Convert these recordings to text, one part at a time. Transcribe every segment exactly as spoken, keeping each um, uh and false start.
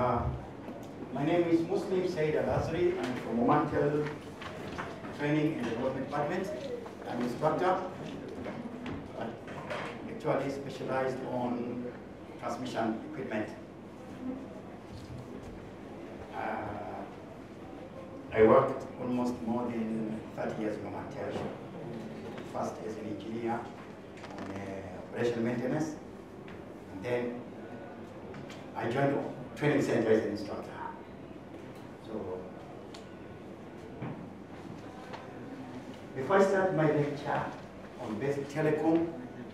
Uh, my name is Muslim Said Azry. I'm from OMANTEL Training and Development Department. I'm an instructor, but actually specialized on transmission equipment. Uh, I worked almost more than thirty years in OMANTEL. First as an engineer on uh, operational maintenance, and then I joined training center as an instructor. So before I start my lecture on basic telecom,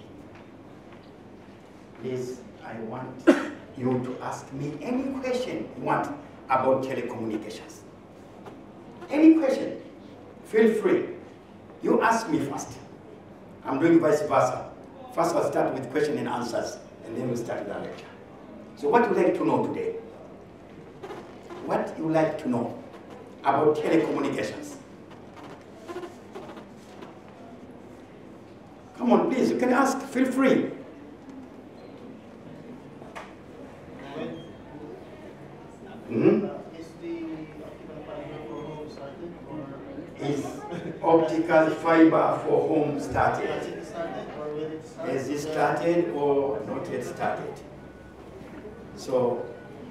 please, I want you to ask me any question you want about telecommunications. Any question, feel free. You ask me first. I'm doing vice versa. First I'll start with question and answers, and then we'll start the lecture. So what would you like to know today? What you like to know about telecommunications? Come on, please, you can ask, feel free. Mm-hmm. Is optical fiber for home started? Is it started or not yet started? So,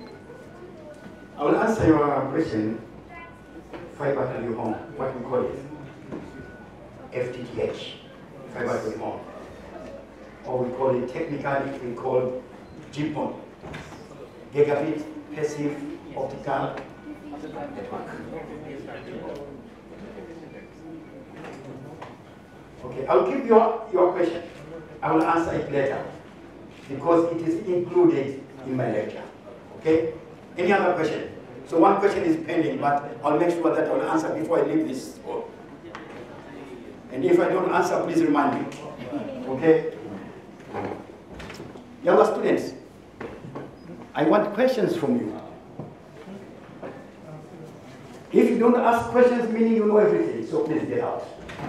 I will answer your question, fiber to the home, what we call it, F T T H, fiber to the home. Or we call it, technically we call G P O N, gigabit passive optical network. Okay, I'll give you your question. I will answer it later because it is included in my lecture. Okay? Any other question? So one question is pending, but I'll make sure that I'll answer before I leave this hall. And if I don't answer, please remind me. Okay? Younger students, I want questions from you. If you don't ask questions, meaning you know everything, so please get out.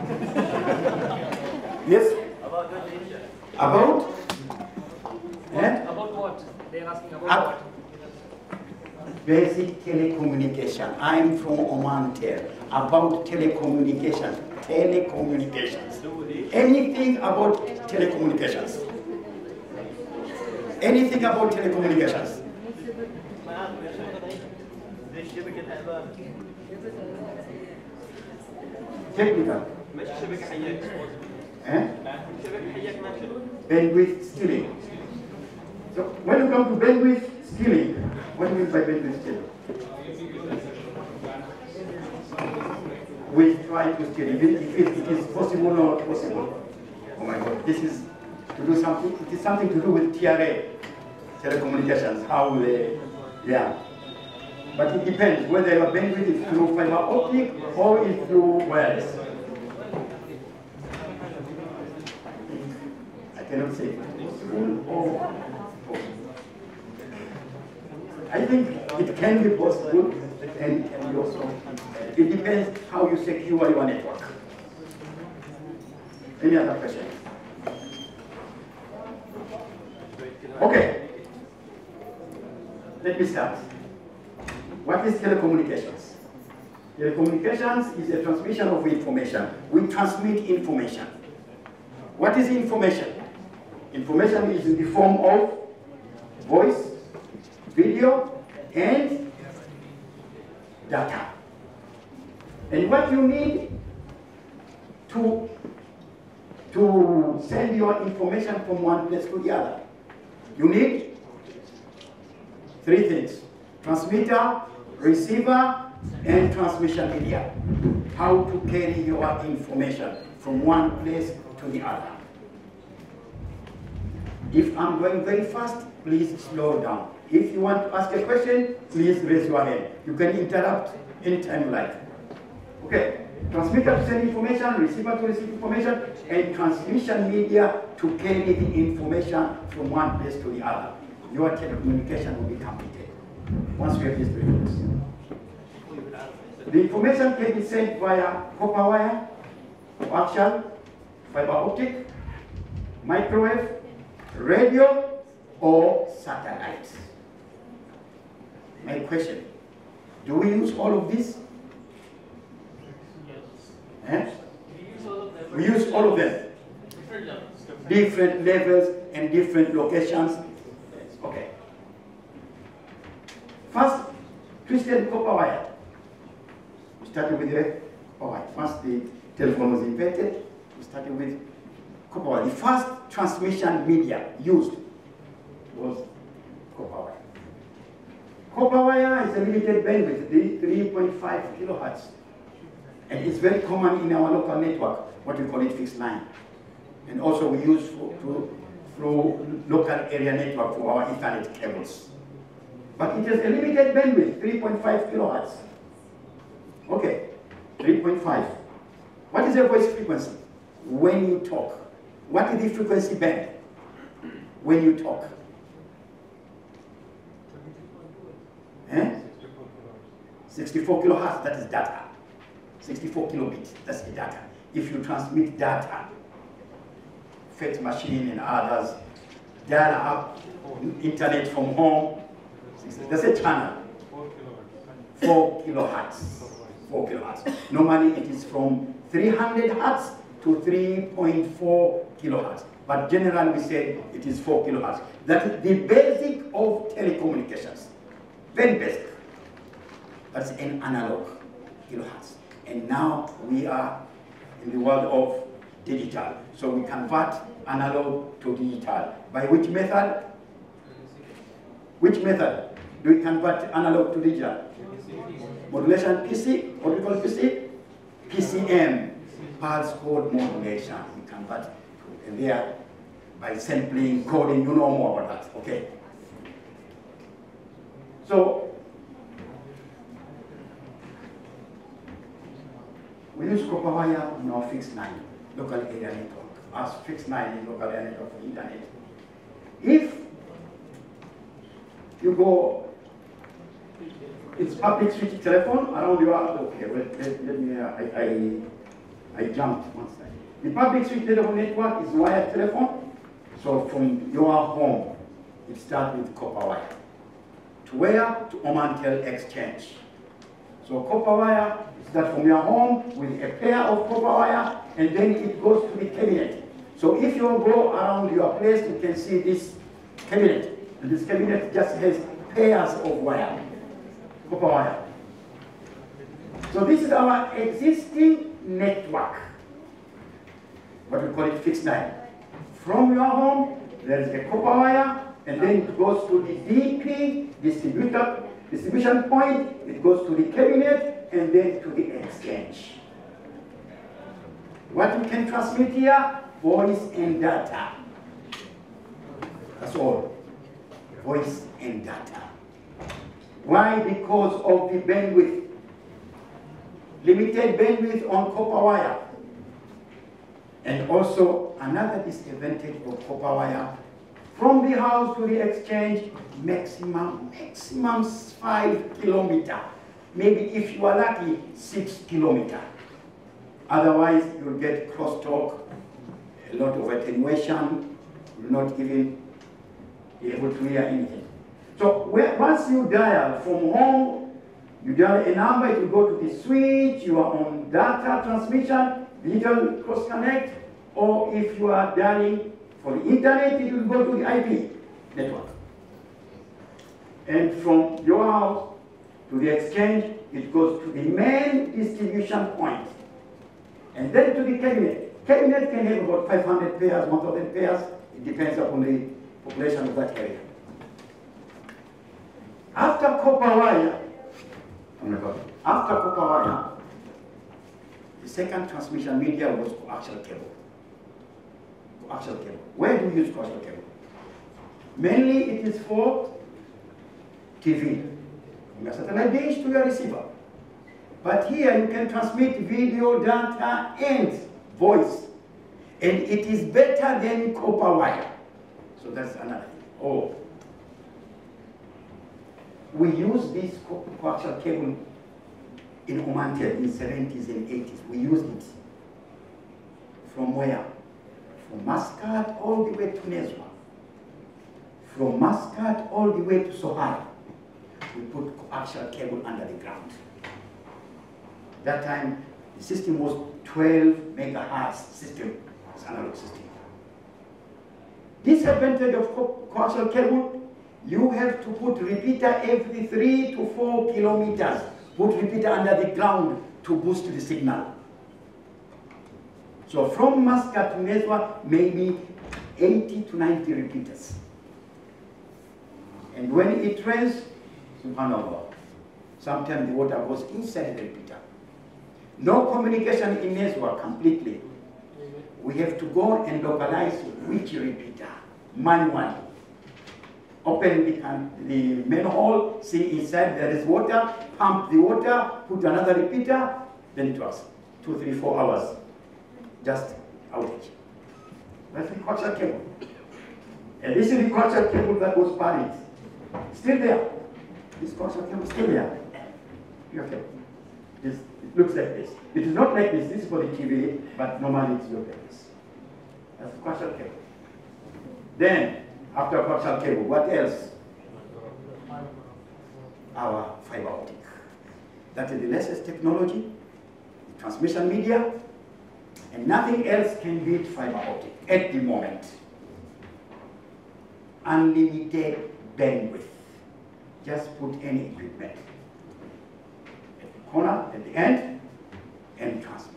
Yes? About what? About? Eh? About what? They're asking about Ab what? Basic telecommunication. I'm from OMANTEL. About telecommunication. Telecommunications. Anything about telecommunications. Anything about telecommunications. Technical. Eh? Bandwidth stealing. So when you come to bandwidth stealing, what do you mean by bandwidth stealing? We try to steal it, if it is possible or not possible. Oh my God, this is to do something, it is something to do with T R A, telecommunications, how they, yeah. But it depends whether your bandwidth is through fiber optic or is through wireless. I cannot say possible or I think it can be possible and it can be also. It depends how you secure your network. Any other questions? Okay. Let me start. What is telecommunications? Telecommunications is a transmission of information. We transmit information. What is information? Information is in the form of voice, video, and data. And what you need to, to send your information from one place to the other, you need three things: transmitter, receiver, and transmission media. How to carry your information from one place to the other. If I'm going very fast, please slow down. If you want to ask a question, please raise your hand. You can interrupt anytime you like. Okay, transmitter to send information, receiver to receive information, and transmission media to carry the information from one place to the other. Your telecommunication will be completed once we have these three things. The information can be sent via copper wire, coaxial, fiber optic, microwave, radio, or satellite. My question, do we use all of this? Yes. Eh? We use all of them. We use all of them. Different levels. Different levels and different locations. Okay. First, twisted copper wire. We started with the copper wire. First, the telephone was invented. We started with copper wire. The first transmission media used was copper wire. Copper wire is a limited bandwidth, the three point five kilohertz. And it's very common in our local network, what we call it fixed line. And also we use for, to, through local area network for our Ethernet cables. But it has a limited bandwidth, three point five kilohertz. Okay, three point five. What is the voice frequency? When you talk. What is the frequency band? When you talk. Eh? sixty-four kilohertz, that is data. sixty-four kilobits, that's the data. If you transmit data, fax machine and others, dial up, internet from home, that's a channel. Four kilohertz. Four kilohertz. Normally it is from three hundred hertz to three point four kilohertz. But generally we say it is four kilohertz. That is the basic of telecommunications. Very basic. That's an analog kilohertz. And now we are in the world of digital. So we convert analog to digital. By which method? Which method do we convert analog to digital? Modulation P C, what do we call P C? P C M, pulse code modulation. We convert to there by sampling, coding, you know more about that, okay? So, we use copper wire in our fixed line, local area network, as fixed line in local area network for internet. If you go, it's public switch telephone around your, okay, wait, let, let me, uh, I, I, I jumped one side. The public switch telephone network is wired telephone. So from your home, it starts with copper wire. To where? To OMANTEL exchange. So copper wire starts from your home with a pair of copper wire, and then it goes to the cabinet. So if you go around your place, you can see this cabinet. And this cabinet just has pairs of wire, copper wire. So this is our existing network, what we call it fixed line. From your home, there is a copper wire, and then it goes to the D P, distributor, distribution point, it goes to the cabinet, and then to the exchange. What we can transmit here? Voice and data. That's all. Voice and data. Why? Because of the bandwidth. Limited bandwidth on copper wire. And also another disadvantage of copper wire, from the house to the exchange, maximum, maximum five kilometer. Maybe if you are lucky, six kilometer. Otherwise, you'll get crosstalk, a lot of attenuation, you'll not even be able to hear anything. So once you dial from home, you dial a number, it will go to the switch, you are on data transmission, digital cross connect, or if you are dialing for the internet, it will go to the I P network. And from your house to the exchange, it goes to the main distribution point. And then to the cabinet. Cabinet can have about five hundred pairs, one thousand pairs. It depends upon the population of that area. After copper wire, after copper wire, the second transmission media was coaxial cable. Coaxial cable. Where do we use coaxial cable? Mainly it is for T V. From your satellite dish to your receiver. But here you can transmit video, data, and voice. And it is better than copper wire. So that's another thing. Oh. We use this co coaxial cable in OMANTEL in the seventies and eighties. We used it. From where? From Muscat all the way to Nizwa. From Muscat all the way to Sohara. we put coaxial cable under the ground. That time, the system was twelve megahertz system, it's analog system. Disadvantage of co coaxial cable, you have to put repeater every three to four kilometers. Put repeater under the ground to boost the signal. So from Muscat to Nizwa, maybe eighty to ninety repeaters. And when it rains, subhanAllah, sometimes the water goes inside the repeater. No communication in Nizwa completely. We have to go and localize which repeater, manually. Open the, the manhole, see inside there is water, pump the water, put another repeater, then it was two, three, four hours. Just outage. That's the coaxial cable. And this is the coaxial cable that was buried. Still there. This coaxial cable is still there. Okay. This, it looks like this. It is not like this. This is for the T V, but normally it looks like this. That's the coaxial cable. Then, after coaxial cable, what else? Our fiber optic. That is the latest technology, the transmission media, and nothing else can beat fiber optic at the moment. Unlimited bandwidth. Just put any equipment at the corner, at the end, and transmit.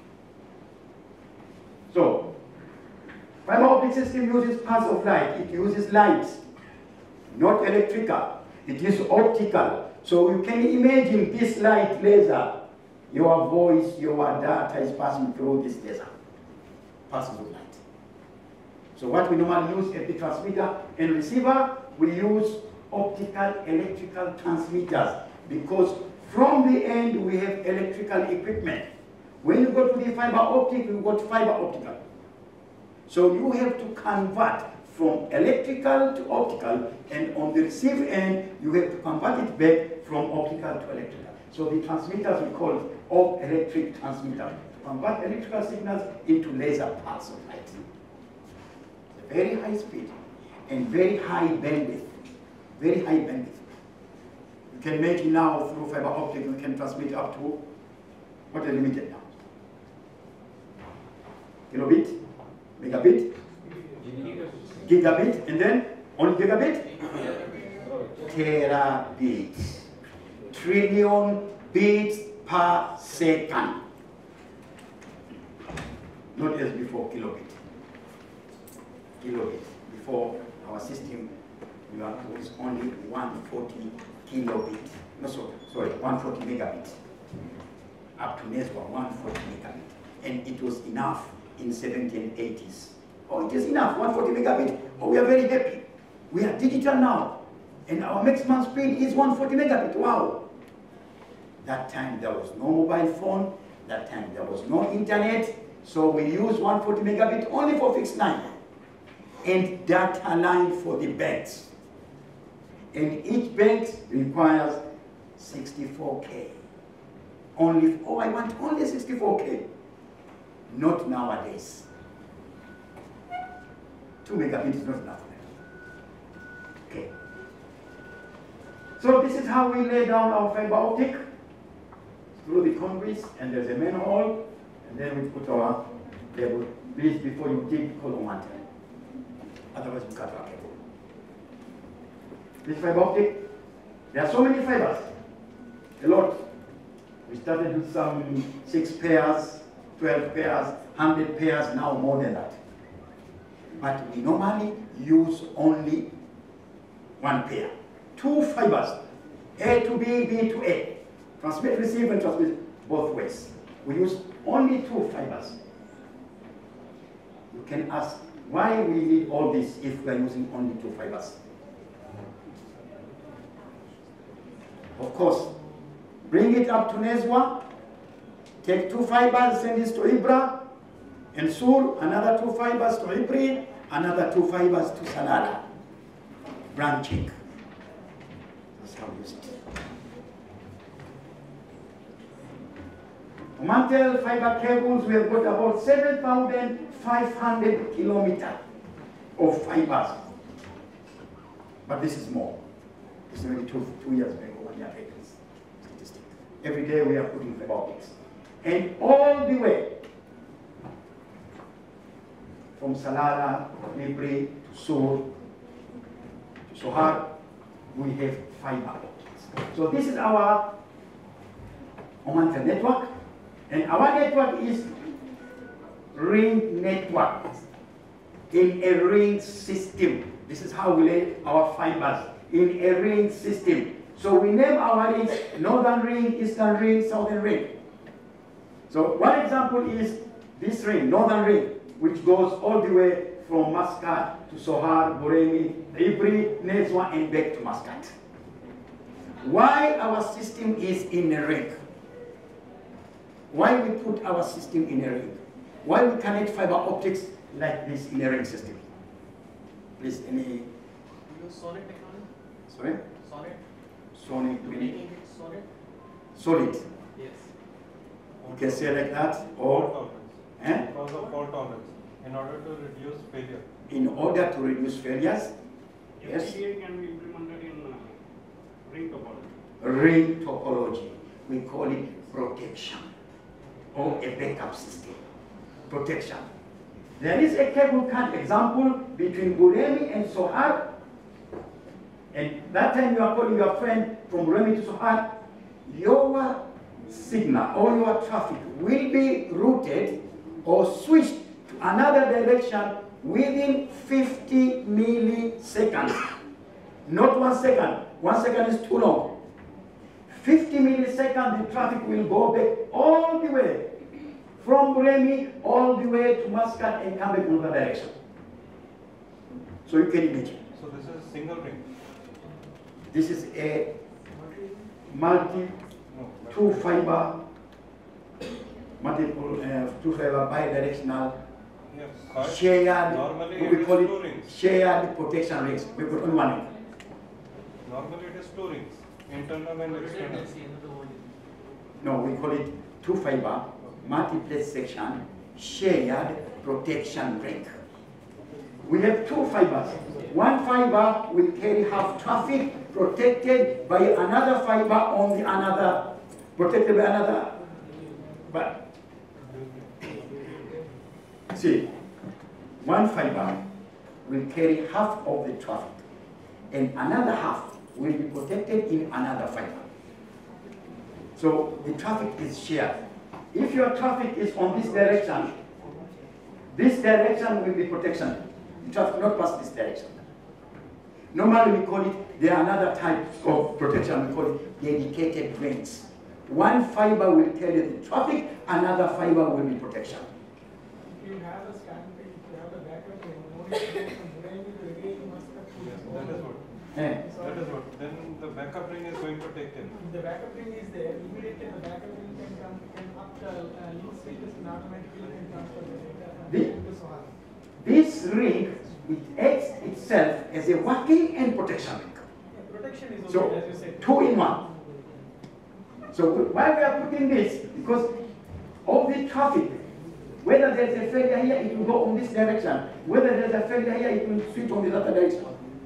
So, fiber optic system uses pulse of light. It uses light, not electrical. It is optical. So you can imagine this light laser. Your voice, your data is passing through this laser. Pulses of light. So what we normally use at the transmitter and receiver, we use optical electrical transmitters, because from the end we have electrical equipment. When you go to the fiber optic, you got fiber optical. So you have to convert from electrical to optical, and on the receive end, you have to convert it back from optical to electrical. So the transmitters we call it op electric transmitter, to convert electrical signals into laser pulse of light. It's a very high speed and very high bandwidth. Very high bandwidth. You can make it now through fiber optic, you can transmit up to, what is limited now? Kilobit, megabit, gigabit, and then only gigabit? Terabit. Trillion bits per second. Not as before kilobit. Kilobit. Before our system, we are was only one hundred forty kilobit. No, sorry, sorry, one hundred forty megabit. Up to Nizwa, one hundred forty megabit. And it was enough in seventeen eighties. Oh, it is enough, one hundred forty megabit. Oh, we are very happy. We are digital now. And our maximum speed is one hundred forty megabit. Wow. That time there was no mobile phone. That time there was no internet. So we use one hundred forty megabit only for fixed line. And data line for the banks. And each bank requires sixty-four K. Only, oh, I want only sixty-four K. Not nowadays. Two megabit is not enough. Okay. So this is how we lay down our fiber optic through the conduits, and there's a manhole, and then we put our cable. Please, before you dig, call OMANTEL. Otherwise, we cut our cable. This fiber optic, there are so many fibers, a lot. We started with some six pairs, twelve pairs, one hundred pairs, now more than that. But we normally use only one pair. Two fibers, A to B, B to A. Transmit, receive, and transmit both ways. We use only two fibers. You can ask why we need all this if we are using only two fibers. Of course, bring it up to Nizwa, take two fibers, send this to Ibra, and Sur, another two fibers to Ibri, another two fibers to Salala. Branching. That's how we use it. OMANTEL fiber cables, we have got about seven thousand five hundred kilometers of fibers. But this is more. This is only two, two years ago. their vehicles. Statistic. Every day we are putting fiber optics. And all the way from Salala, Libri, to Sur, to Sohar, we have fiber optics. So this is our OMANTEL network, and our network is ring network in a ring system. This is how we lay our fibers in a ring system. So we name our rings northern ring, eastern ring, southern ring. So one example is this ring, northern ring, which goes all the way from Muscat to Sohar, Boremi, Ibri, Nizwa, and back to Muscat. Why our system is in a ring? Why we put our system in a ring? Why we connect fiber optics like this in a ring system? Please, any? You use solid technology? Sorry? Solid? Sonic, Making it solid? solid. Yes. You can say like that, or eh? Because of fault tolerance, in order to reduce failure. In order to reduce failures, yes. F T A can be implemented in uh, ring topology. Ring topology, we call it protection, or a backup system. Protection. There is a cable cut example between Buremi and Sohar, and that time you are calling your friend from Buremi to Sohar, your signal or your traffic will be routed or switched to another direction within fifty milliseconds. Not one second. One second is too long. fifty milliseconds, the traffic will go back all the way from Buremi all the way to Muscat and come back in another direction. So you can imagine. So this is single ring. This is a multi No, two fiber, multiple uh, two fiber bidirectional yes. But shared, normally we it is call two it rings. shared protection rings. We put only one ring. Normally it is two rings, internal and external. Redundancy, another one. No, we call it two fiber, multiplex section, shared protection ring. We have two fibers. One fiber will carry half traffic protected by another fiber on the another, protected by another. But see, one fiber will carry half of the traffic, and another half will be protected in another fiber. So the traffic is shared. If your traffic is on this direction, this direction will be protection. The traffic will not pass this direction. Normally we call it, there are another type of protection, we call it dedicated rings. One fiber will carry the traffic, another fiber will be protection. If you have a scan, if you have a backup, then no need to go from Buremi to again you must have to Yes, go that is over. what. Eh? That is what. Then the backup ring is going to take care. If the backup ring is there, immediately the backup ring can come, can up the uh, link status and automatically can transfer the data from The- Buremi to Sohar. This ring, it acts itself as a working and protection ring. Yeah, protection is So, okay, as you said. two in one. So why we are putting this? Because of the traffic. Whether there's a failure here, it will go on this direction. Whether there's a failure here, it will switch on the other direction.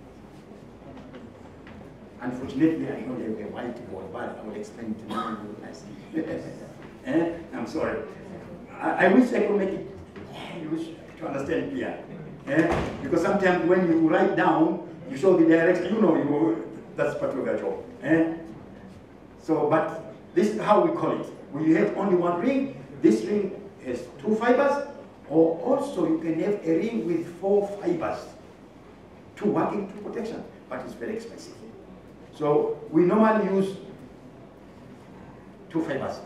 Unfortunately, I know they were whiteboard, but I will explain to you nicely. eh? I'm sorry. I, I wish I could make it English to understand clear. Eh? Because sometimes when you write down, you show the direction, you know, you, that's part of your job. Eh? So, but this is how we call it. When you have only one ring, this ring has two fibers, or also you can have a ring with four fibers. Two working, two protection, but it's very expensive. So we normally use two fibers.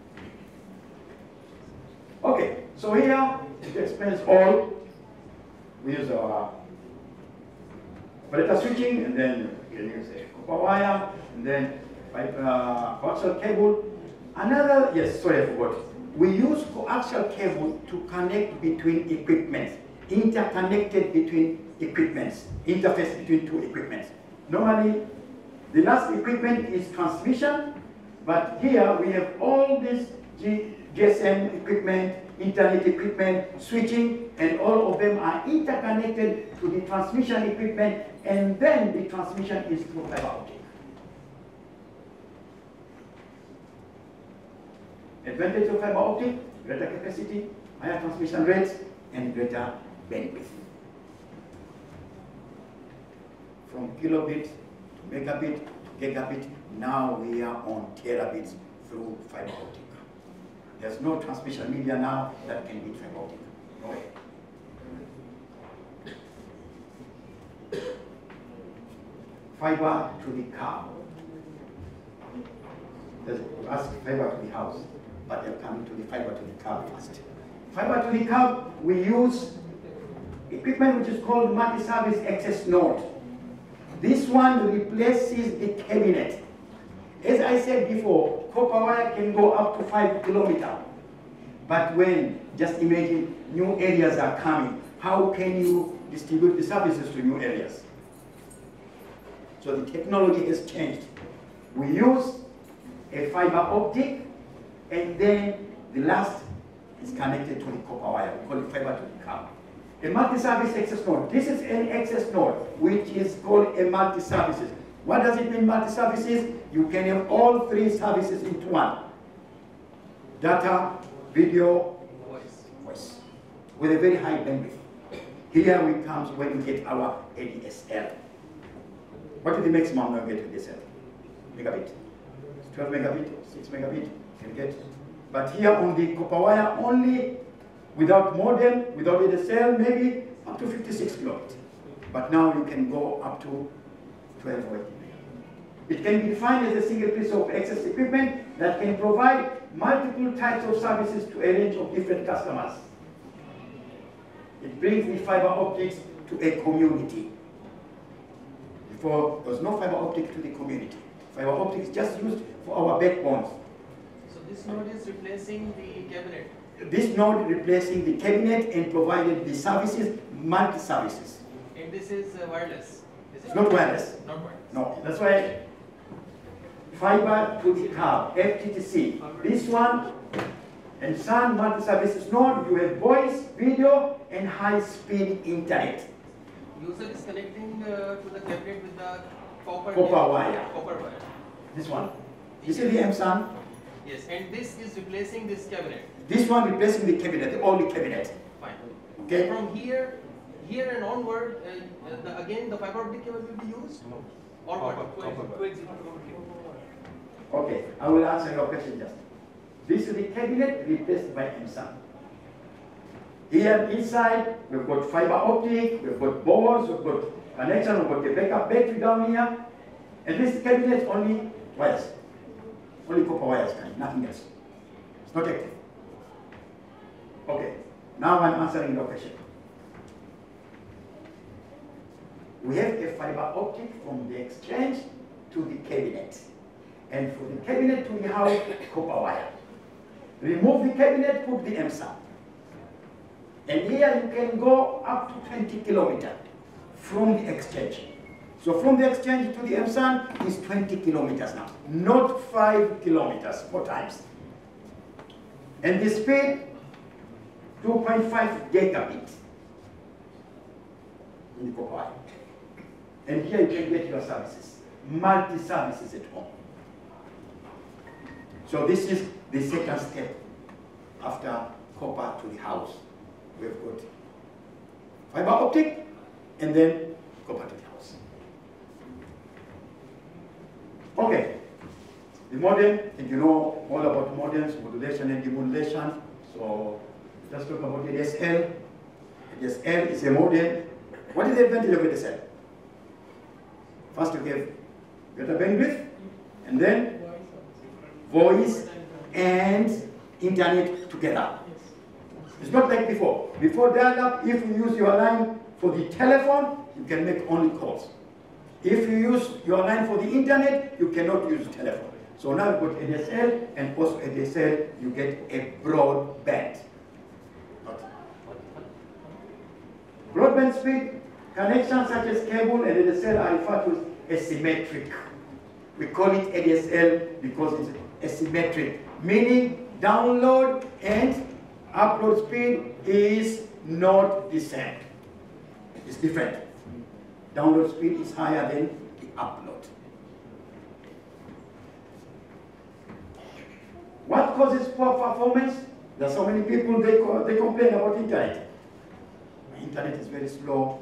Okay, so here it explains all. We use our operator switching, and then we can use a copper wire, and then uh, coaxial cable. Another, yes, sorry, I forgot. We use coaxial cable to connect between equipment, interconnected between equipments, interface between two equipments. Normally, the last equipment is transmission, but here we have all this G S M equipment, internet equipment, switching, and all of them are interconnected to the transmission equipment, and then the transmission is through fiber optic. Advantage of fiber optic, greater capacity, higher transmission rates, and greater bandwidth. From kilobit to megabit to gigabit, now we are on terabits through fiber optic. There's no transmission media now that can beat fiber optic. No way. Fiber to the car. There's, you ask fiber to the house, but they're coming to the fiber to the car first. Fiber to the car, we use equipment which is called multi-service access node. This one replaces the cabinet. As I said before, copper wire can go up to five kilometers. But when, just imagine, new areas are coming, how can you distribute the services to new areas? So the technology has changed. We use a fiber optic, and then the last is connected to the copper wire. We call it fiber to the car. A multi-service access node. This is an access node, which is called a multi-services. What does it mean, multi-services? You can have all three services into one. Data, video, Voice. voice, with a very high bandwidth. Here we comes when we get our A D S L. What is the maximum when we get A D S L? Megabit. twelve megabit, six megabit, you can get. But here on the copper wire, only without modem, without A D S L, maybe up to fifty-six kilobits. But now you can go up to twelve or eighteen megabit. It can be defined as a single piece of access equipment that can provide multiple types of services to a range of different customers. It brings the fiber optics to a community. Before, there was no fiber optic to the community. Fiber optic is just used for our backbones. So this node is replacing the cabinet. This node replacing the cabinet and provided the services, multi-services. And this is uh, wireless. Is It's it? not wireless. Not wireless. No, that's why fiber to the car, F T T C. This one and some multi-services node, you have voice, video, and high-speed internet. User is connecting uh, to the cabinet with the copper, Copper wire. Copper wire. This one. This is the M S A N. Yes, and this is replacing this cabinet. This one replacing the cabinet, the only cabinet. Fine. Okay? From here, here and onward, uh, uh, the, again the fiber optic cable will be used. Or what? Copper- copper wire. Coaxial copper cable. Okay, I will answer your question just. This is the cabinet replaced by M S A N. Here inside, we've got fiber optic, we've got boards, we've got connection, we've got the backup battery down here. And this cabinet only wires. Only copper wires, nothing else. It's not active. Okay, now I'm answering your question. We have a fiber optic from the exchange to the cabinet. And from the cabinet to the house, copper wire. Remove the cabinet, put the M S A N. And here you can go up to twenty kilometers from the exchange. So from the exchange to the M S A N is twenty kilometers now, not five kilometers, four times. And the speed, two point five gigabit in the copper wire. And here you can get your services, multi-services at home. So this is the second step after copper to the house. We've got fiber optic and then copper to the house. Okay, the modem, and you know all about modems, modulation and demodulation. So let's talk about A D S L. A D S L is a modem. What is the advantage of A D S L? First you have better bandwidth, and then voice and internet together. It's not like before. Before dial-up, if you use your line for the telephone, you can make only calls. If you use your line for the internet, you cannot use telephone. So now you've got A D S L, and also A D S L, you get a broadband. Broadband speed connections such as cable and A D S L are referred to as asymmetric. We call it A D S L because it's asymmetric, meaning download and upload speed is not the same. It's different. Download speed is higher than the upload. What causes poor performance? There are so many people, they, co they complain about internet. My internet is very slow.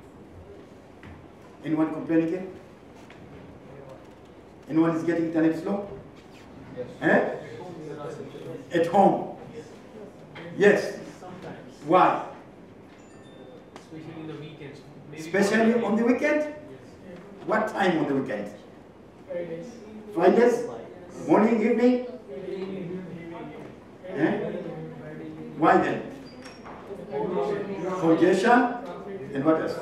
Anyone complain again? Anyone is getting internet slow? Yes. Eh? At home? Yes. Sometimes. Why? Especially in the weekends. Maybe Especially on the weekend? Yes. What time on the weekend? Fridays. Fridays? Morning, evening? Eh? Why then? Congestion? And what else?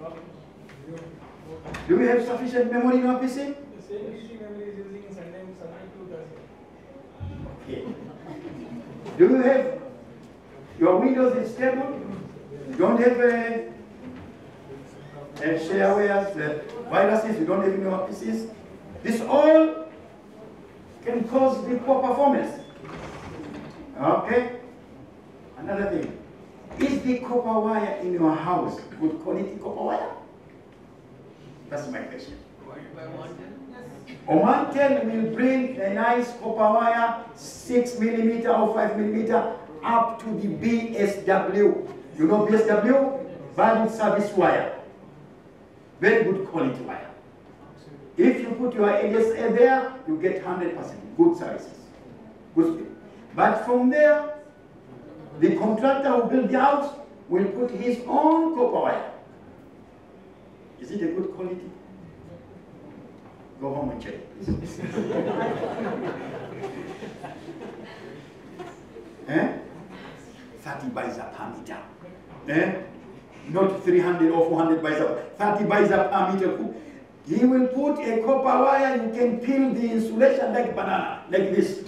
Do we have sufficient memory in our P C? The same P C memory is using in Sunday, Sunday to Thursday. Okay. Do you have your Windows is stable? You don't have a, a sharewares, uh, viruses, you don't have in your P Cs? This all can cause the poor performance. Okay? Another thing. Is the copper wire in your house good quality copper wire? That's my question. Provided by OMANTEL? OMANTEL will bring a nice copper wire, six millimeter or five millimeter, up to the B S W. You know B S W? Valid service wire. Very good quality wire. If you put your A S A there, you get one hundred percent good services. Good speed. But from there, the contractor who built the house will put his own copper wire. Is it a good quality? Go home and check. eh? thirty baisa per meter. Eh? Not three hundred or four hundred baisa, thirty baisa per meter. He will put a copper wire, you can peel the insulation like banana, like this.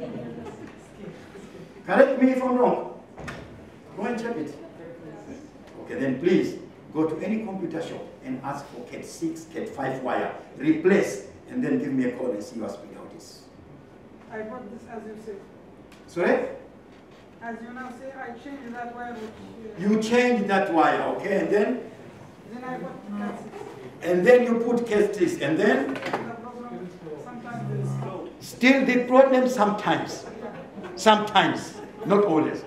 Correct me if I'm wrong. Go and check it. Okay, then please go to any computer shop and ask for cat six, cat five wire. Replace, and then give me a call and see your speed out is. I bought this as you say. Sorry? As you now say, I changed that wire. Which, uh, You change that wire, okay, and then? Then I bought cat six. And then you put cat six, and then? The problem sometimes is slow. Still the problem sometimes. Sometimes, not always.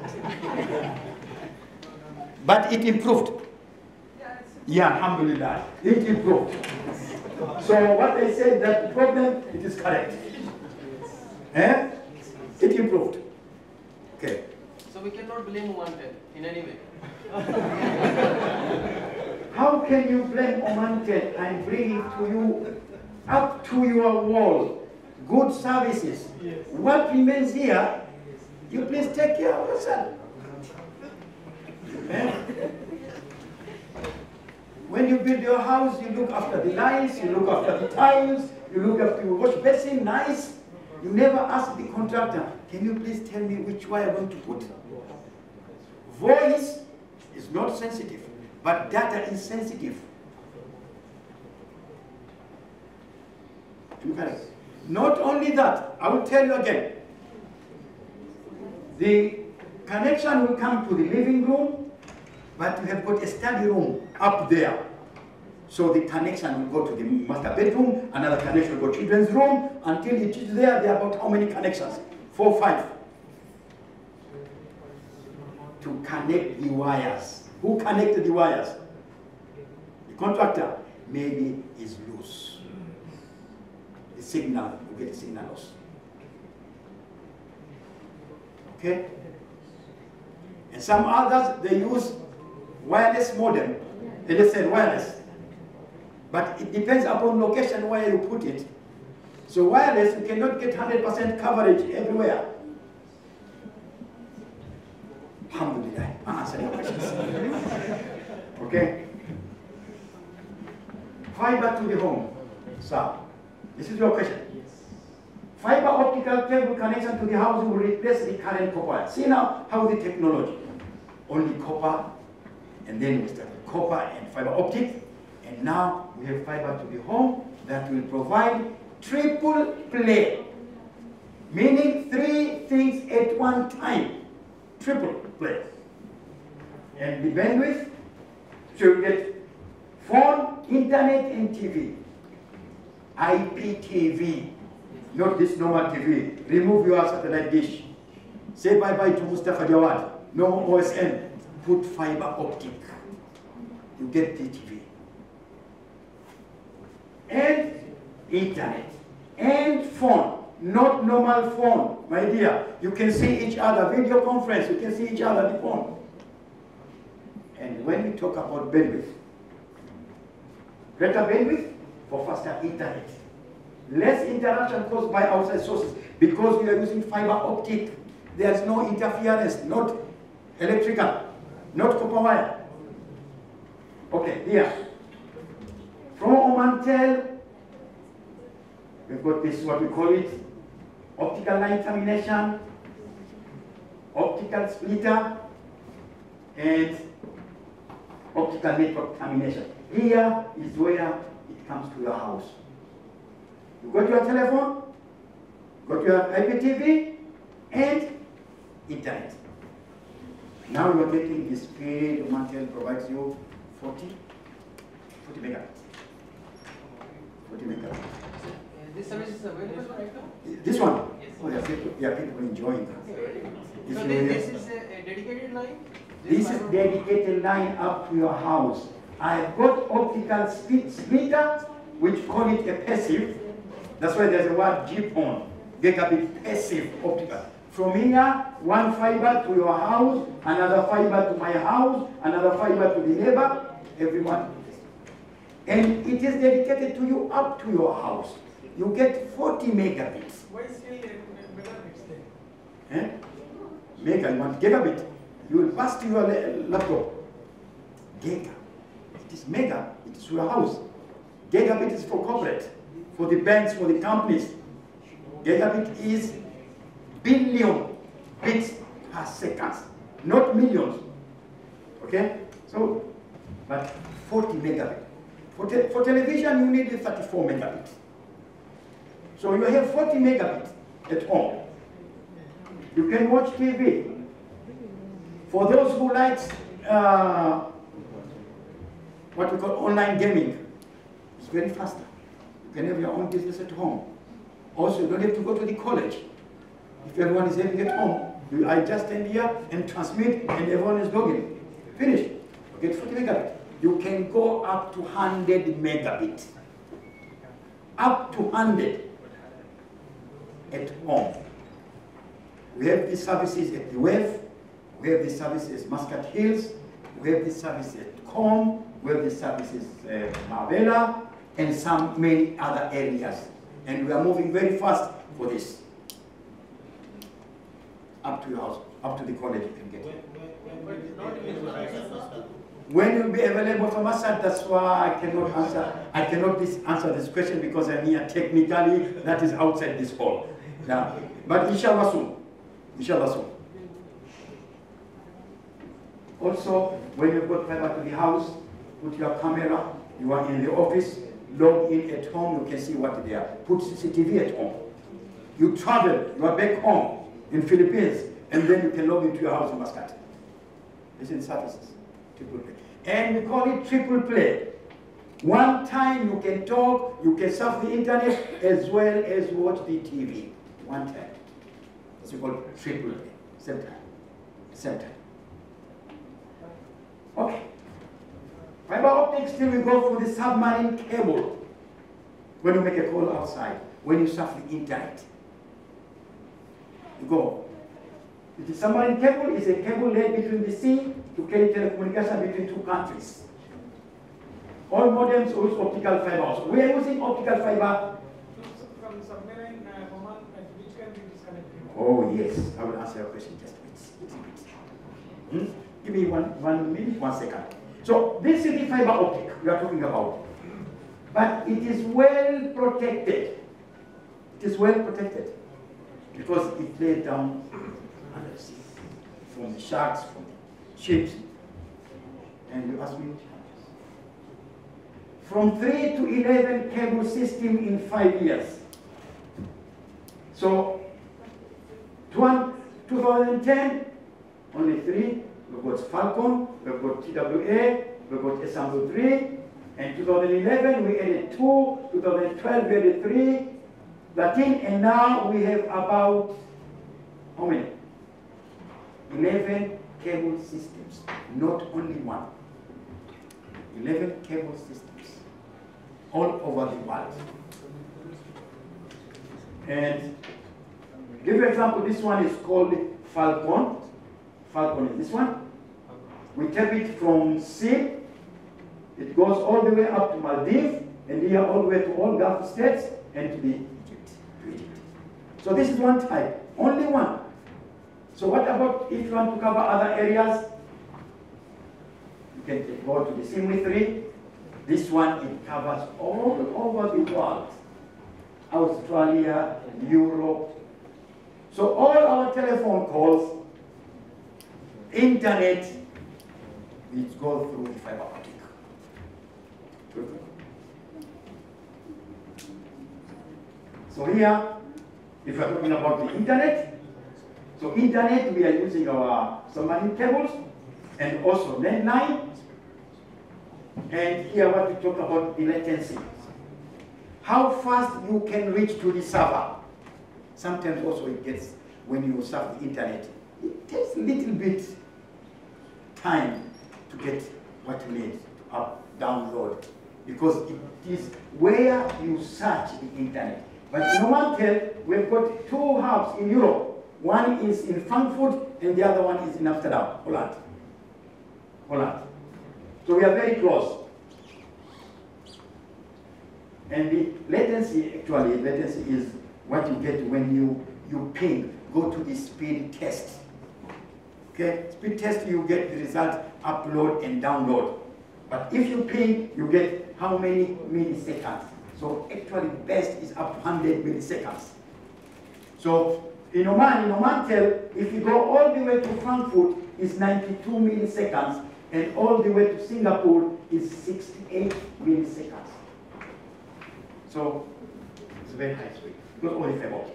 But it improved. Yeah, it's Yeah, alhamdulillah. It improved. So what they said, that problem, it is correct. Eh? It improved. Okay. So we cannot blame OMANTEL in any way. How can you blame OMANTEL and bring it to you up to your wall? Good services. Yes. What remains here, you please take care of yourself. Eh? When you build your house, you look after the lines, you look after the tiles, you look after your wash basin, nice. You never ask the contractor, can you please tell me which wire I want to put? Voice is not sensitive, but data is sensitive. Correct. Not only that, I will tell you again. The connection will come to the living room, but we have got a study room up there. So the connection will go to the master bedroom, another connection will go to children's room, until it is there, there are about how many connections? Four, five. To connect the wires. Who connected the wires? The contractor. Maybe is loose. The signal, you get the signal loss. Okay? And some others, they use wireless modem. They just said wireless. But it depends upon location where you put it. So wireless, you cannot get one hundred percent coverage everywhere. Alhamdulillah, I'm answering your questions. Okay? Fiber to the home. Sir, this is your question. Fiber optical cable connection to the house will replace the current copper. See now how the technology. Only copper, and then we started copper and fiber optic, and now we have fiber to the home that will provide triple play, meaning three things at one time. Triple play. And the bandwidth should get phone, internet, and T V. I P T V. not this normal T V. Remove your satellite dish. Say bye-bye to Mustafa Jawad. No O S N. Put fiber optic. You get the T V. And internet. And phone. Not normal phone. My dear, you can see each other. Video conference, you can see each other on the phone. And when we talk about bandwidth, greater bandwidth for faster internet. Less interaction caused by outside sources because we are using fiber optic. There's no interference, not electrical, not copper wire. Okay, here. From OMANTEL, we've got this, what we call it, optical line termination, optical splitter, and optical network termination. Here is where it comes to your house. You got your telephone, got your I P T V, and internet. Now you are getting the speed OMANTEL provides you forty, forty megabits. forty megabits. Uh, this service is available right now? This one? Yes. Oh, yeah, people, yeah, people enjoying that. If So you- this, this is a, a dedicated line? This is fiber- dedicated line up to your house. I've got optical speed splitter, which call it a passive. That's why there's a word G P O N, gigabit passive optical. From here, one fiber to your house, another fiber to my house, another fiber to the neighbor, everyone. And it is dedicated to you up to your house. You get forty megabits. Why still a megabits then? Eh? Mega, you want gigabit. You will pass to your la- laptop. Giga. It is mega, it is your house. Gigabit is for corporate, for the banks, for the companies. Gigabit is billion bits per second, not millions. Okay? So, but forty megabit. For, te for television, you need thirty-four megabit. So you have forty megabit at home. You can watch T V. For those who like uh, what we call online gaming, it's very faster. You can have your own business at home. Also, you don't have to go to the college. If everyone is having at home, you, I just stand here and transmit, and everyone is logging. Finish. You get forty megabit. You can go up to one hundred megabit. Up to one hundred at home. We have these services at the Wave. We have these services at Muscat Hills. We have these services at Com. We have these services at Marbella, and some many other areas. And we are moving very fast for this. Up to your house, up to the college you can get it. When you'll be available for Muscat, that's why I cannot answer. I cannot this, answer this question because I'm here technically. That is outside this hall. Yeah. But inshallah soon. Inshallah soon. Also, when you've got fiber to the house, put your camera. You are in the office. Log in at home. You can see what they are. Put C C T V at home. You travel. You are back home in Philippines, and then you can log into your house in Muscat. This is services. Triple play. And we call it triple play. One time you can talk, you can surf the internet, as well as watch the T V. One time. That's what we call triple play. Same time. Same time. Okay. Fiber optics, still we go for the submarine cable. When you make a call outside, when you surf the internet, you go. The submarine cable is a cable laid between the sea to carry telecommunication between two countries. All modems use optical fiber. We are using optical fiber. From submarine uh, Oman, uh, which can be disconnected? Oh yes, I will answer your question just wait. wait. Hmm? Give me one, one minute, one second. So this is the fiber optic we are talking about. But it is well protected. It is well protected because it laid down under the sea from the sharks, from the ships. And you ask me? From three to eleven cable system in five years. So two thousand ten, only three. We've got Falcon, we've got T W A, we've got S M three, and two thousand eleven we added two, two thousand twelve we added three, thirteen, and now we have about, how many? eleven cable systems, not only one. eleven cable systems all over the world. And give you an example, this one is called Falcon. Falcon is this one. We take it from sea, it goes all the way up to Maldives, and here all the way to all Gulf states, and to the Egypt, to Egypt. So this is one type, only one. So what about if you want to cover other areas? You can go to the S I M three. This one, it covers all over the world. Australia, Europe. So all our telephone calls, internet, it goes through the fiber optic. So here, if we're talking about the internet, so internet, we are using our submarine cables and also landline. And here what we talk about the latency. How fast you can reach to the server. Sometimes also it gets, when you surf the internet, it takes a little bit time to get what you need to up, download, because it is where you search the internet. But in OMANTEL, we've got two hubs in Europe. One is in Frankfurt and the other one is in Amsterdam, Holland. Holland. So we are very close. And the latency, actually, latency is what you get when you, you ping, go to the speed test. Okay, speed test, you get the result, upload and download. But if you ping, you get how many milliseconds. So actually best is up to one hundred milliseconds. So in Oman, in OMANTEL, if you go all the way to Frankfurt, it's ninety-two milliseconds, and all the way to Singapore is sixty-eight milliseconds. So it's a very high speed, not only fiber optic.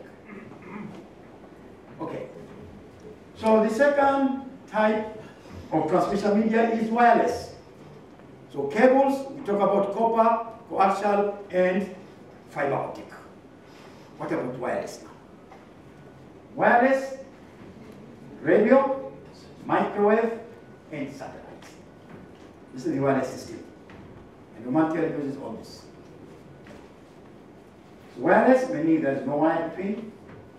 Okay. So the second type of transmission media is wireless. So cables, we talk about copper, coaxial, and fiber optic. What about wireless now? Wireless, radio, microwave, and satellite. This is the wireless system. And OMANTEL uses all this. So wireless, meaning there is no wire between.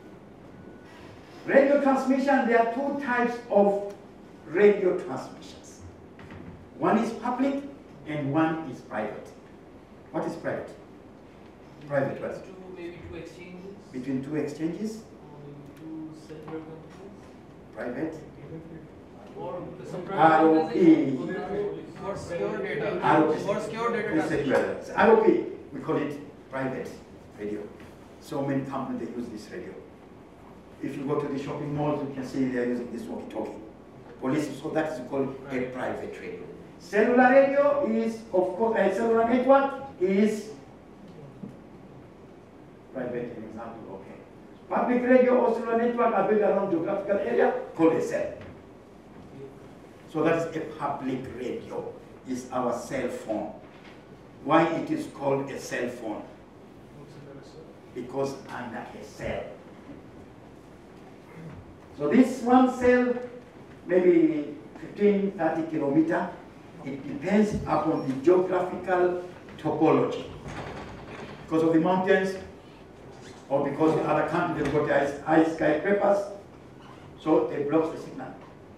Radio transmission, there are two types of radio transmissions. One is public and one is private. What is private? Private what? Two, maybe two exchanges. Between two exchanges. Two separate companies. Private. Or some R O P. For secure data. R O P. For secure data It's transmission. secure. R O P, we call it private radio. So many companies, they use this radio. If you go to the shopping malls, you can see they are using this walkie-talkie. Police, so that is called a private radio. Cellular radio is, of course, a cellular network is private, an example, okay. Public radio or cellular network are built around geographical area called a cell. So that is a public radio, is our cell phone. Why it is called a cell phone? Because under a cell. So this one cell, maybe fifteen, thirty kilometer, it depends upon the geographical topology. Because of the mountains, or because in other countries they've got ice, ice skyscrapers, so it blocks the signal.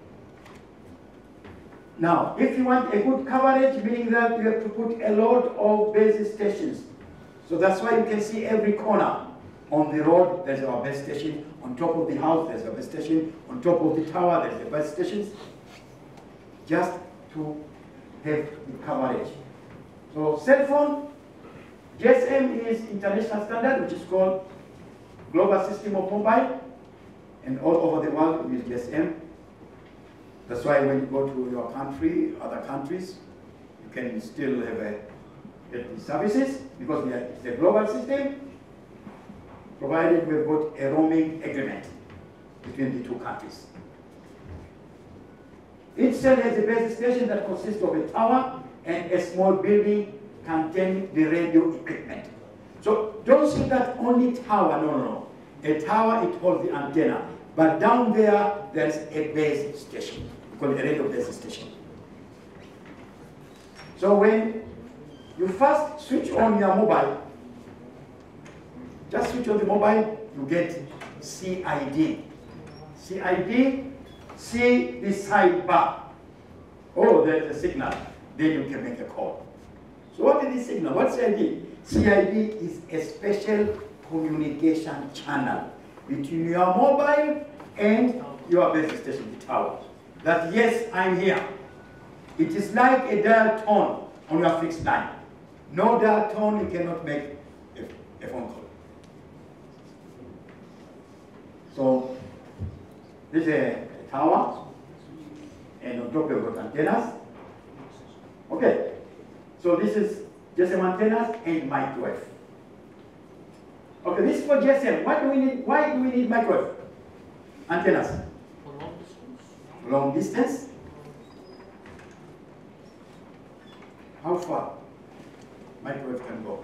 Now, if you want a good coverage, meaning that you have to put a lot of base stations. So that's why you can see every corner. On the road, there's our base station. On top of the house, there's a base station. On top of the tower, there's a base station. Just to have the coverage. So cell phone, G S M is international standard, which is called Global System of Mobile. And all over the world, we use G S M. That's why when you go to your country, other countries, you can still have a, get the services, because we are, it's a global system, provided we've got a roaming agreement between the two countries. Each cell has a base station that consists of a tower and a small building containing the radio equipment. So don't see that only tower, no, no, no. A tower, it holds the antenna. But down there, there's a base station. We call it a radio base station. So when you first switch on your mobile, just switch on the mobile, you get C I D. C I D, see the sidebar. Oh, there's a signal. Then you can make a call. So what is the signal? What's C I D? C I D is a special communication channel between your mobile and your base station, the tower. That yes, I'm here. It is like a dial tone on your fixed line. No dial tone, you cannot make a, a phone call. So this is a tower, and on top you've got antennas. Okay, so this is G S M antennas and microwave. Okay, this is for G S M. What do we need? Why do we need microwave antennas? For long distance. Long distance. How far microwave can go?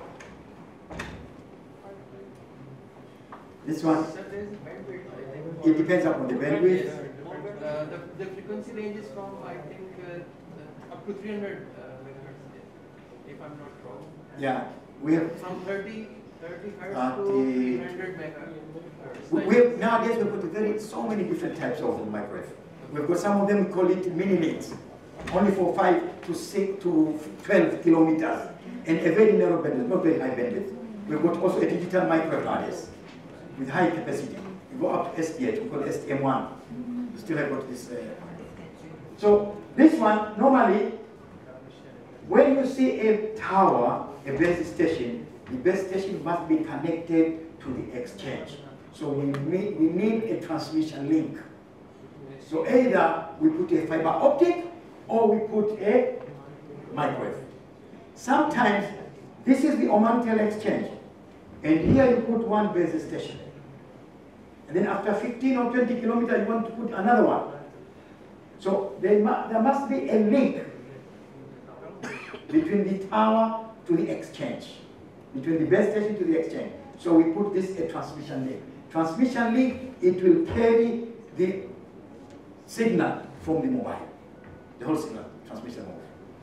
This one, Sir, there is bandwidth, I think. it depends upon the bandwidth. Yes. Uh, the, the frequency range is from, I think, uh, up to three hundred uh, megahertz, if I'm not wrong. Yeah, we have. From thirty, thirty hertz Uh, to the- three hundred megahertz. We, we have, nowadays we put very so many different types of microwave. We've got some of them, we call it mini links, only for five to six to twelve kilometers, and a very narrow bandwidth, not very high bandwidth. We've got also a digital microwave nowadays with high capacity. We go up to S T H, we call it S T M one. We still have got this. Uh, so this one normally, when you see a tower, a base station, the base station must be connected to the exchange. So we need, we need a transmission link. So either we put a fiber optic or we put a microwave. Sometimes this is the OMANTEL exchange. And here you put one base station. And then after fifteen or twenty kilometers, you want to put another one. So there, mu there must be a link between the tower to the exchange, between the base station to the exchange. So we put this a transmission link. Transmission link, it will carry the signal from the mobile, the whole signal, transmission mobile.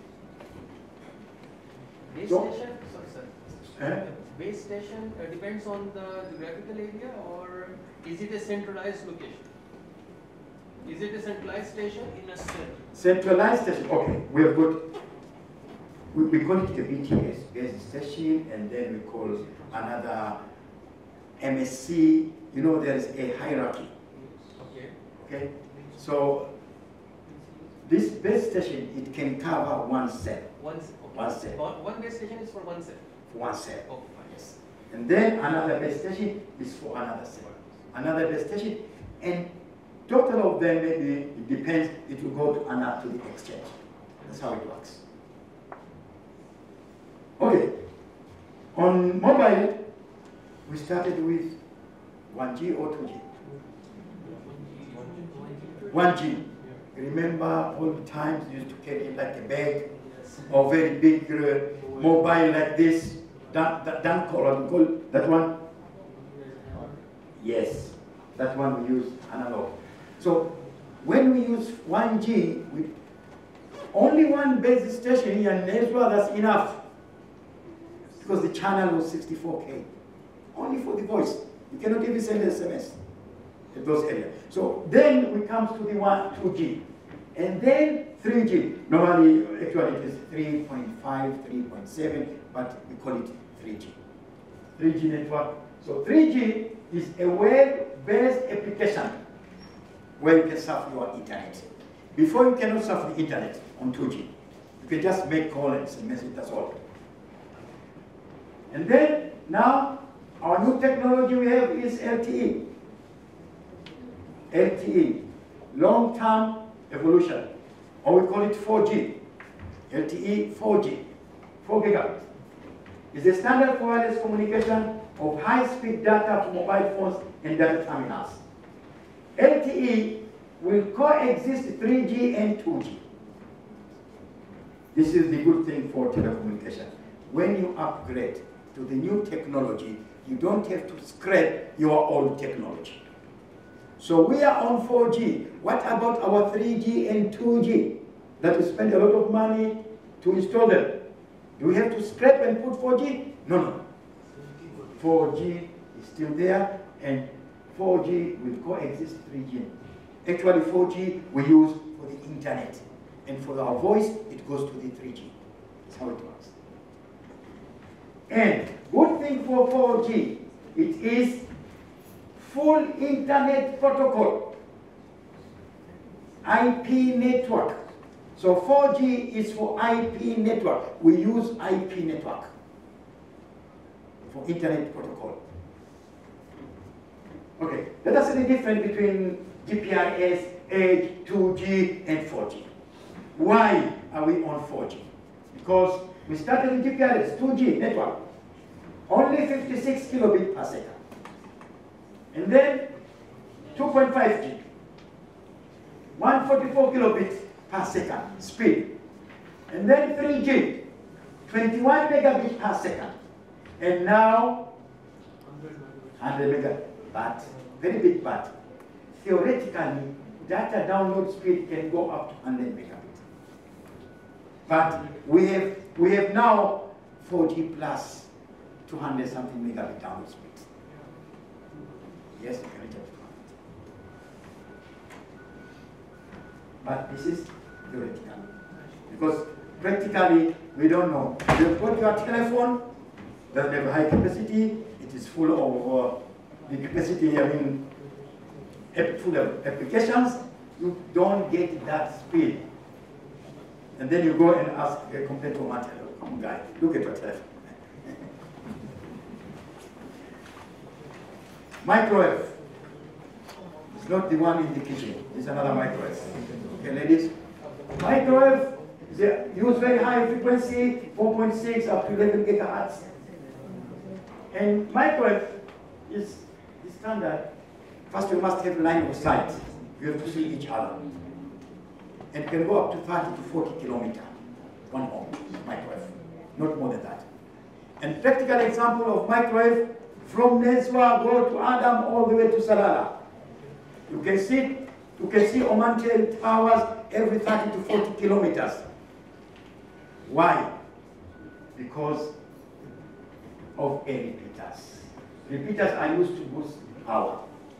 Base So- station, sorry sir. Eh? Base station uh, depends on the geographical area, or is it a centralized location? Is it a centralized station in a cell? Centralized station, okay, we have got, we, we call it a B T S, base station, and then we call another M S C. You know, there is a hierarchy, Okay. okay? So this base station, it can cover one cell, One, c- okay. One cell. One, one base station is for one cell. for one cell. Okay, fine. Yes. And then another base station is for another cell. Another base station, and total of them, maybe, it depends, it will go to another to the exchange. That's how it works. Okay. On mobile, we started with one G or two G? one G. Remember all the times you used to carry like a bag or very big uh, mobile like this. That, that, that call, call that one? Yes, that one we use analog. So when we use one G, we only one base station here in Nizwa, that's enough. Because the channel was sixty-four K. Only for the voice. You cannot even send S M S in those areas. So then we come to the one, two G. And then three G. Normally, actually it is three point five, three point seven, but we call it three G. three G network. So three G is a web-based application where you can surf your internet. Before you cannot surf the internet on two G. You can just make calls and send messages, that's all. And then now our new technology we have is L T E. L T E, long-term evolution, or we call it four G. L T E four G, four gigabit. It's a standard for wireless communication of high-speed data for mobile phones and data terminals. L T E will coexist three G and two G. This is the good thing for telecommunication. When you upgrade, to the new technology, you don't have to scrap your old technology. So we are on four G. What about our three G and two G? That we spend a lot of money to install them. Do we have to scrap and put four G? No, no. four G is still there, and four G will coexist three G. Actually, four G we use for the internet, and for our voice, it goes to the three G. That's how it works. And good thing for four G, it is full internet protocol, I P network. So four G is for I P network. We use I P network for internet protocol. Okay, let us see the difference between G P R S, Edge, two G, and four G. Why are we on four G? Because we started with G P R S, two G network, only fifty-six kilobits per second. And then two point five G, one hundred forty-four kilobits per second speed. And then three G, twenty-one megabits per second. And now one hundred megabits, but very big but. Theoretically, data download speed can go up to one hundred megabits. But we have we have now four G plus two hundred something megabit download speed. Yes, you can reach up to one hundred. But this is theoretical. Because practically, we don't know. You've got your telephone, doesn't have a high capacity, it is full of uh, the capacity, I mean, full of applications, you don't get that speed. And then you go and ask a complaint to OMANTEL, come guy, look at your telephone. Microwave. It's not the one in the kitchen, it's another microwave. Okay, ladies? Microwave, they use very high frequency, four point six up to eleven gigahertz. And microwave is the standard. First, you must have line of sight. You have to see each other. And can go up to thirty to forty kilometers, one home, microwave, not more than that. And practical example of microwave, from Nizwa, go to Adam, all the way to Salala. You can see, you can see OMANTEL towers every thirty to forty kilometers. Why? Because of A repeaters. Repeaters are used to boost power.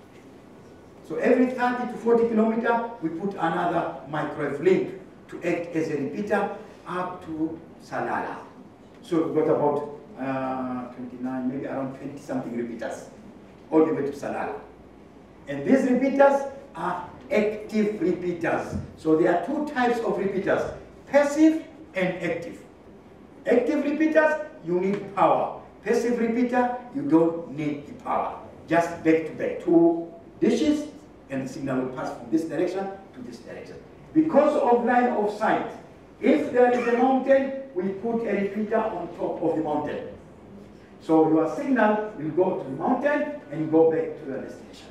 So every thirty to forty kilometers, we put another microwave link to act as a repeater up to Salala. So we've got about uh, twenty-nine, maybe around twenty something repeaters, all the way to Salala. And these repeaters are active repeaters. So there are two types of repeaters, passive and active. Active repeaters, you need power. Passive repeater, you don't need the power. Just back to back, two dishes, and the signal will pass from this direction to this direction. Because of line of sight, if there is a mountain, we put a repeater on top of the mountain. So your signal will go to the mountain and go back to your destination.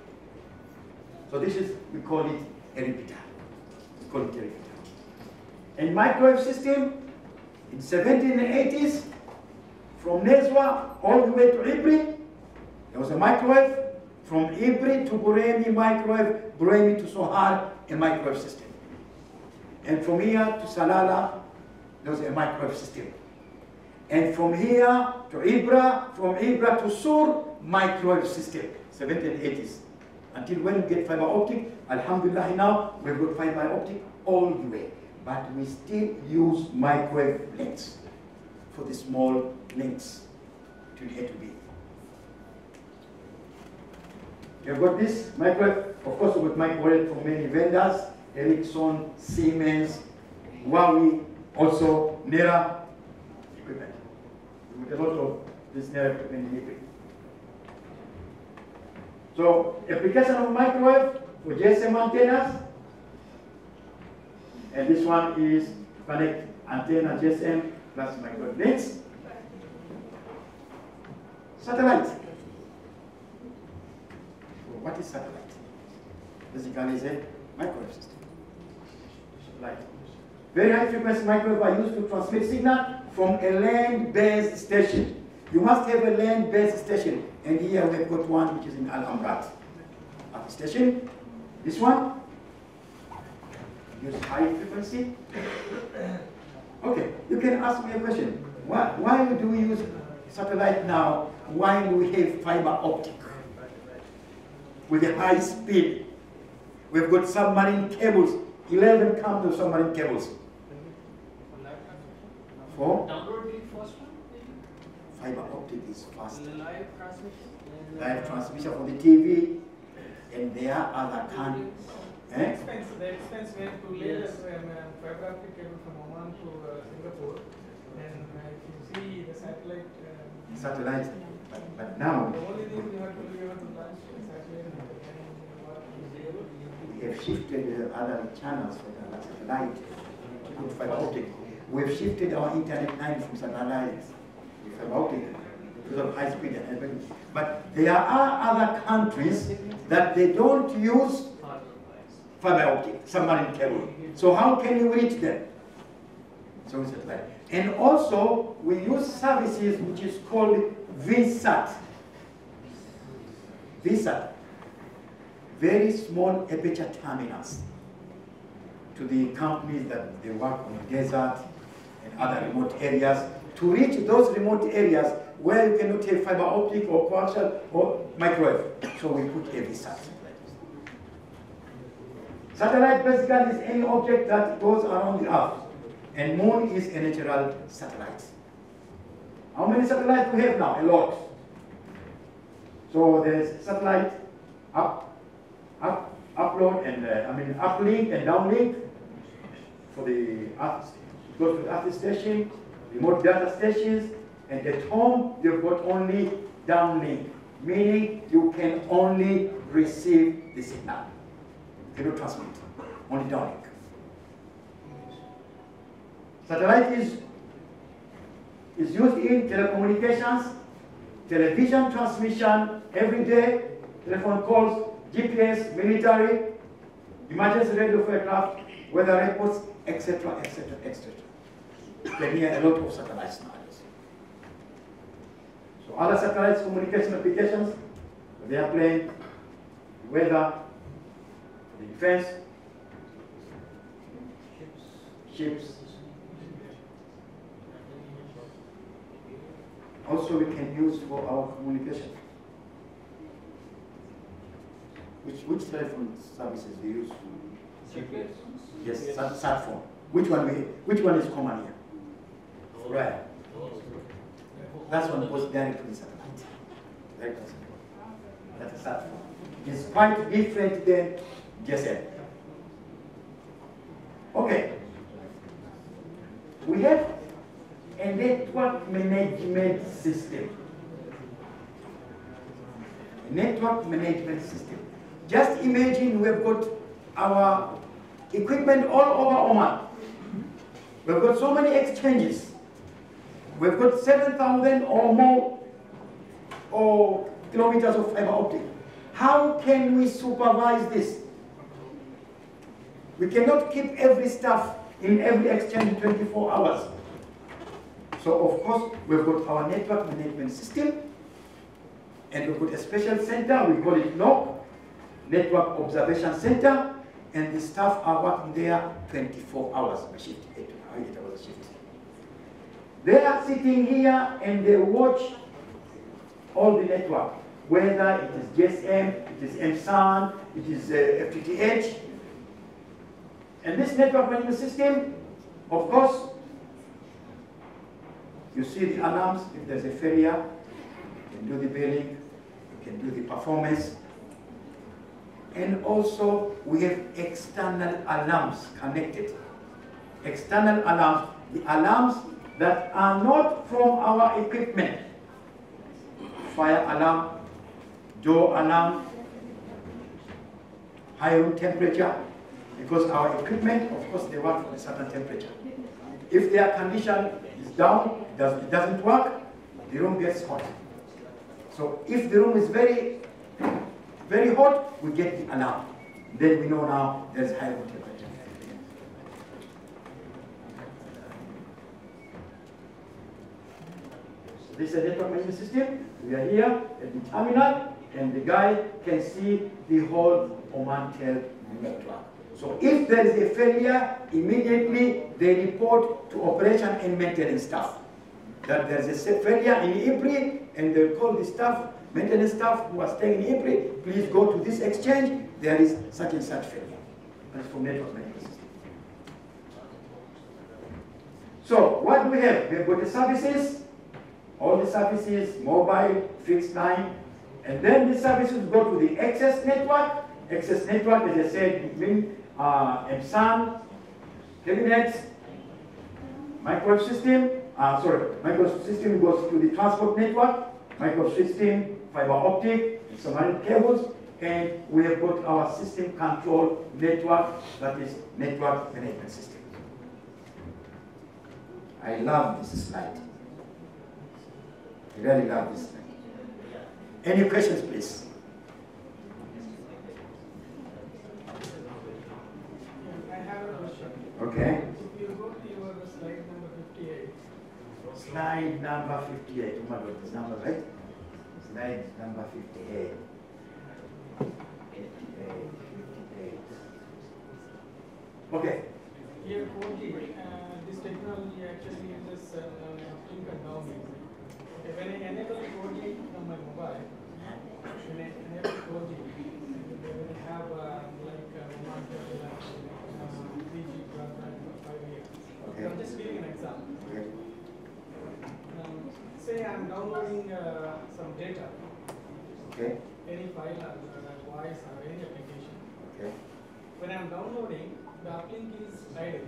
So this is, we call it a repeater. We call it a repeater. And microwave system, in seventeen eighties, from Nizwa all the way to Azry, there was a microwave. From Azry to Buremi, microwave, Buremi to Sohar, a microwave system. And from here to Salala, there was a microwave system. And from here to Ibra, from Ibra to Sur, microwave system, seventeen eighties. Until when we get fiber optic, alhamdulillah now, we've got fiber optic all the way. But we still use microwave links for the small links to A to B. You've got this microwave, of course we've got microwave from many vendors, Ericsson, Siemens, Huawei, also Nera equipment. We've got a lot of this Nera equipment in April. So application of microwave for G S M antennas, and this one is connect antenna G S M plus microwave links. Satellite. What is satellite? Basically, it's a microwave system. Light. Very high frequency microwave are used to transmit signal from a land-based station. You must have a land-based station, and here we've got one which is in Al Amrat. At the station, this one, use high frequency. Okay, you can ask me a question. Why, why do we use satellite now while we have fiber optic with a high speed? We've got submarine cables, eleven count of submarine cables. For Download being faster? fiber optic is fast. Live transmission? Live transmission for the T V, and there are other countries. The Eh? expense, the expense went to lay the um, uh, fiber optic cable from Oman to uh, Singapore, and uh, if you see the satellite. Um, Satellite, but, but now The only thing you have to do, you have to launch the satellite and uh, what is able. we have shifted uh, other channels for the satellite to put fiber optic. We've shifted our internet line from satellite to fiber optic because of high speed and everything. But there are other countries that they don't use fiber optic, submarine cable. So how can you reach them? So it's satellite. And also, we use services which is called V SAT. V SAT, very small aperture terminals, to the companies that they work on the desert and other remote areas, to reach those remote areas where you cannot have fiber optic or coaxial or microwave. So we put a V SAT. Satellite basically is any object that goes around the Earth, and Moon is a natural satellite. How many satellites we have now? A lot. So there's satellite up, up, upload and uh, I mean uplink and downlink for the Earth. It goes to the Earth station, remote data stations, and at home you've got only downlink, meaning you can only receive the signal. You cannot transmit, only downlink. Satellite is, is used in telecommunications, television transmission, everyday, telephone calls, G P S, military, emergency radio for aircraft, weather reports, et cetera, et cetera, et cetera. You can hear a lot of satellites nowadays. So other satellites communication applications, the airplane, weather, the defense, ships. Also we can use for our communication. Which, which telephone services do you use? G P S? Yes, sat, sat phone. Which one we, which one is common here? Right. That's one goes directly to the satellite. Direct to satellite. That's a sat phone. It's quite different than G S M. Okay. We have a network management system. A network management system. Just imagine we've got our equipment all over Oman. We've got so many exchanges. We've got seven thousand or more or kilometers of fiber optic. How can we supervise this? We cannot keep every stuff in every exchange twenty-four hours. So of course, we've got our network management system, and we've got a special center, we call it N O C, Network Observation Center, and the staff are working there twenty-four hours a shift, eight, eight hours a shift. They are sitting here and they watch all the network, whether it is G S M, it is M S A N, it is uh, F T T H. And this network management system, of course, you see the alarms. If there's a failure, you can do the billing, you can do the performance. And also, we have external alarms connected. External alarms, the alarms that are not from our equipment. Fire alarm, door alarm, high room temperature, because our equipment, of course, they work for a certain temperature. If their condition is down, it, does, it doesn't work, the room gets hot. So if the room is very, very hot, we get the alarm. Then we know now there's high room temperature. this is a network management system. We are here at the terminal, and the guy can see the whole OMANTEL network. So if there is a failure, immediately they report to operation and maintenance staff that there is a failure in April, and they call the staff, maintenance staff who are staying in April, please go to this exchange, there is such and such failure. That's for network management system. So what do we have? We have got the services, all the services, mobile, fixed line, and then the services go to the access network. Access network, as I said, between uh, M S A N, cabinets, microsystem, uh, sorry, microsystem goes to the transport network, microsystem, fiber optic, submarine cables, and we have got our system control network, that is network management system. I love this slide. I really love this slide. Any questions, please? I have a question. Okay. If you go to your slide number fifty-eight. Slide number fifty-eight. Oh my God, this number, right? Slide number fifty-eight. fifty-eight, fifty-eight. Okay. Here four G, uh, this technology actually uses uh, link and downlink. Okay, when I enable four G on my mobile, when I enable four G, they will have uh, like uh, OMANTEL, uh, three G broadband for five years. Okay. I'm just giving an example. Okay. Um, say I'm downloading uh, some data, Okay. any file or uh, voice or any application. Okay. When I'm downloading, the uplink is idle.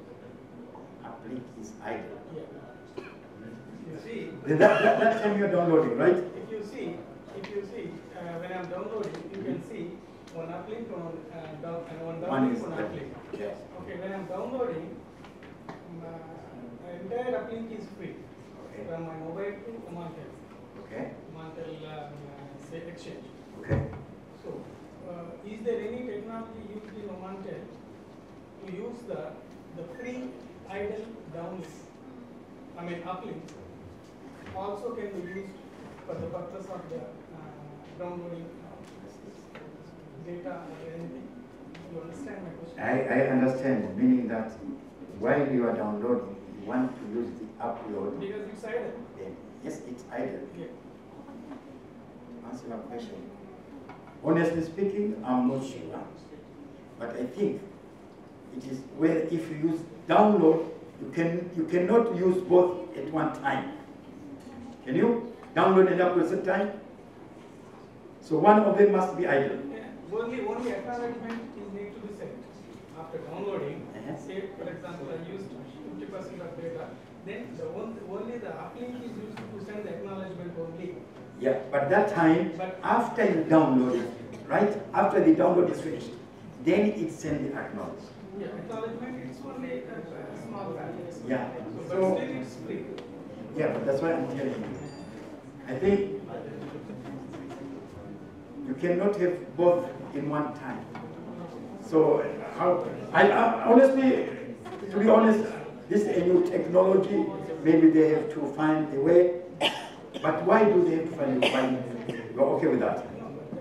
Uplink is idle. Yeah. You see, Then that, that, that time you're downloading, right? if you see, if you see, uh, when I'm downloading, you can see one uplink on uh, down and one One downlink, is one left. uplink. Yes. Okay, when I'm downloading, um, uh, entire uplink is free Okay. from my mobile to OMANTEL, Okay. OMANTEL um, uh, say exchange. Okay. So, uh, is there any technology used in OMANTEL to use the the free idle downlink? I mean uplink also can be used for the purpose of the uh, downloading uh, data or anything. You understand my question? I, I understand, meaning that while you are downloading, you want to use the upload. Because it's idle. Then, yes, it's idle. Yeah. Answer my question. Honestly speaking, I'm not sure. But I think it is where if you use download, you can you cannot use both at one time. Can you download and upload at the same time? So one of them must be idle. Yeah. Only only acknowledgement is need to be sent after downloading. Uh-huh. Say for example, I used fifty percent of data. Then the one, only the uplink is used to send the acknowledgement only. Yeah, but that time, But- after you download it, right? After the download is finished, then it sends the acknowledge. Yeah, acknowledgement it's only a, a small value. Yeah. So, but So- still it's free. Yeah, but that's why I'm telling you. I think you cannot have both in one time. So how? I, I honestly, to be honest, this is a new technology. Maybe they have to find a way. But why do they have to find a way? You're okay with that?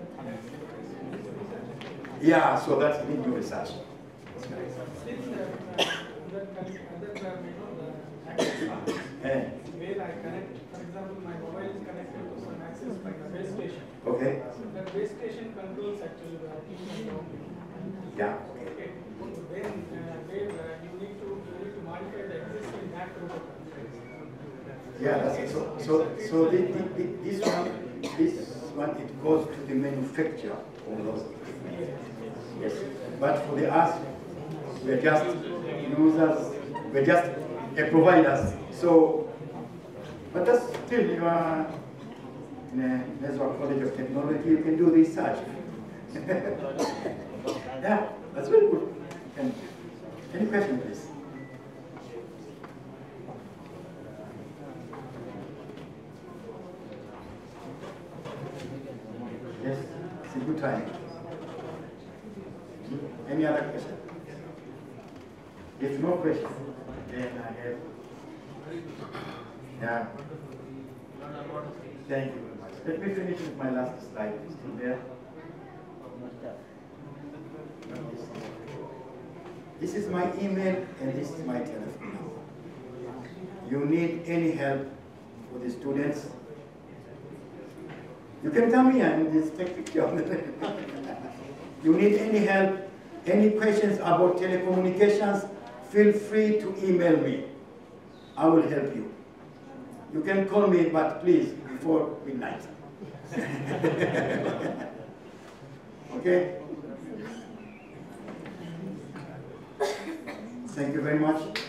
Yeah. So that's need new research. Still, uh, other, con- other uh, you know, the access part, Eh, where I connect, for example, my mobile is connected to some access like a base station. okay. So that base station controls actually the uplink and downlink. Yeah. Okay. Then uh, where uh, you need to you need to modify the existing M A C protocol. Yeah, that's it. So, so, so the, the, the, this one, this one, it goes to the manufacturer of those equipment. Yes, but for the us, we're just users, we're just a providers. So, but that's still, you are in a Nizwa College of Technology, you can do research. Yeah, that's very good. Can, any question, please? Yes, it's a good time. Any other question? If no question, then I have. Yeah. Thank you very much. Let me finish with my last slide. Still there? This is my email and this is my telephone number. You need any help for the students, you can come here and just take picture of it. You need any help, any questions about telecommunications, feel free to email me. I will help you. You can call me, but please, before midnight. Okay? Thank you very much.